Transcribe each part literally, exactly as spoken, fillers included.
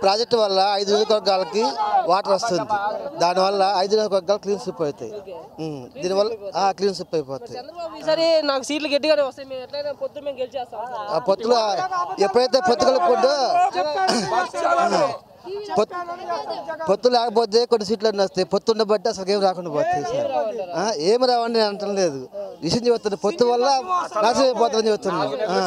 Project వల్ల ఐదు నియోజకవర్గాలకి water వస్తుంది. దానివల్ల ఐదు నియోజకవర్గాలు క్లీన్ స్లిప్ అవుతాయి. దీనివల్ల క్లీన్ స్లిప్ అయిపోతాయి. నాకు సీట్లు గట్టిగానే వస్తాయి. పొత్తులు ఎప్పుడైతే పొత్తు కలుపుకుంటూ పొత్తు లేకపోతే కొన్ని సీట్లు అన్నీ వస్తాయి. పొత్తు ఉండబట్టి అసలు ఏం రాకుండా పోతాయి సార్. ఏమి రావండి నేను అంటం లేదు, విషయం చెబుతుంది. పొత్తు వల్ల నాశనం అయిపోతుందని చెబుతున్నాను.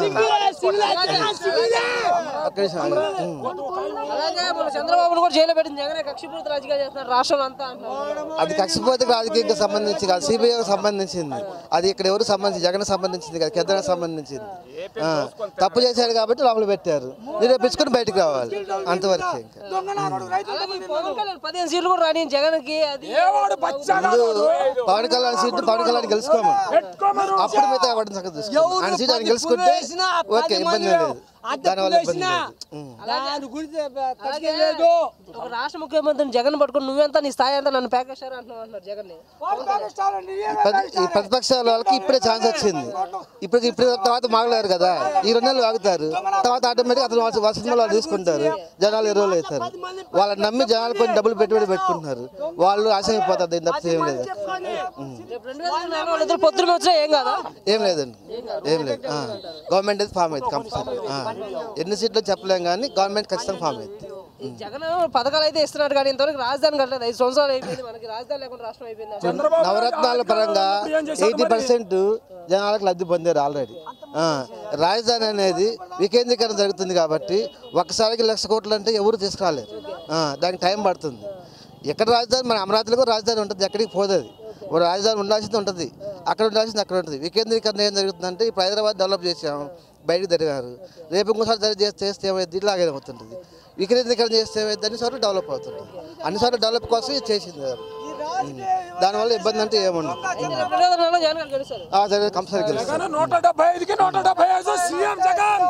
చంద్రబాబు కూడా జైలు పెట్టింది జగన్ కక్షపూరిత రాజకీయాలు చేస్తున్నారు రాష్ట్రంలో అంతా. అది కక్షపూరిత రాజకీయానికి సంబంధించి కాదు, సిబిఐకి సంబంధించింది. అది ఇక్కడ ఎవరు సంబంధించి జగన్ సంబంధించింది కాదు, కేంద్రానికి సంబంధించింది. తప్పు చేశాడు కాబట్టి లోపల పెట్టారు. నిరూపించుకొని బయటకు రావాలి, అంతవరకు. ఇంకా పదిహేను సీట్లు కూడా రాని జగన్ కి పవన్ కళ్యాణ్ సీట్ పవన్ కళ్యాణ్ గెలుచుకోమని అప్పుడు మిగతా వాడిని సంగతి చూసుకోవాలి. ఆయన సీట్ ఆయన గెలుచుకుంటే ఓకే, ఇబ్బంది లేదు. దానివల్ల ఇబ్బంది లేదు. రాష్ట్ర ముఖ్యమంత్రిని జగన్ పట్టుకుని నువ్వెంత నీ స్థాయి అంతా నన్ను ప్యాకేశారు అంటున్నారు జగన్. ఈ ప్రతిపక్షాల వాళ్ళకి ఇప్పుడే ఛాన్స్ వచ్చింది. ఇప్పుడు ఇప్పుడు తర్వాత మాగలేరు కదా, ఈ రెండు నెలలు ఆగుతారు. తర్వాత ఆటోమేటిక్ అతను వసతులు వాళ్ళు తీసుకుంటారు, జనాలు ఎరువులు అవుతారు. వాళ్ళని నమ్మి జనాలు కొన్ని డబ్బులు పెట్టుబడి పెట్టుకుంటున్నారు. వాళ్ళు ఆశమైపోతారు. దీని తప్పితే ఏం లేదు. పొత్తులు వచ్చినా ఏం కాదా? ఏం లేదండి, ఏం లేదు. గవర్నమెంట్ అయితే ఫామ్ అవుతుంది కంపల్సరీ. ఎన్ని సీట్లు చెప్పలేం కానీ గవర్నమెంట్ ఖచ్చితంగా ఫామ్ అవుతుంది. జగన్ పథకాలు అయితే ఇస్తున్నాడు కానీ ఇంతవరకు రాజధాని కట్టలేదు. ఐదు సంవత్సరాలు అయిపోయింది, మనకి రాజధాని లేకుండా రాష్ట్రం అయిపోయింది. నవరత్నాల పరంగా ఎయిటీ పర్సెంట్ జనాలకు లబ్ధి పొందారు ఆల్రెడీ. రాజధాని అనేది వికేంద్రీకరణ జరుగుతుంది కాబట్టి ఒక్కసారికి లక్ష కోట్లు అంటే ఎవరు తీసుకురాలేరు. దానికి టైం పడుతుంది. ఎక్కడ రాజధాని, మన అమరావతిలో కూడా రాజధాని ఉంటుంది, ఎక్కడికి పోతుంది. ఒక రాజధాని ఉండాల్సింది ఉంటుంది, అక్కడ ఉండాల్సింది అక్కడ ఉంటుంది. వికేంద్రీకరణ ఏం జరుగుతుందంటే ఇప్పుడు హైదరాబాద్ డెవలప్ చేసాము, బయటకు జరిగారు. రేపు ఇంకోసారి చేస్తే ఏమైంది, ఇలాగే అవుతుంటుంది. వికేంద్రీకరణ చేస్తే ఏమైంది, అన్ని సార్లు డెవలప్ అవుతుంది. అన్ని సార్లు డెవలప్ కోసం చేసింది. దానివల్ల ఇబ్బంది అంటే ఏముండదు. కంపల్సరీ గెలుస్తారు. నూట డెబ్బై ఐదుకి నూట డెబ్బై ఐదు సీఎం జగన్.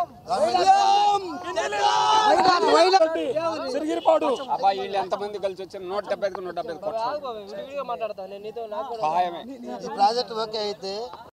వీళ్ళు ఎంతమంది కలిసి వచ్చారు? నూట డెబ్బై ఐదుకి నూట డెబ్బై ఐదు ప్రాజెక్ట్ ఓకే అయితే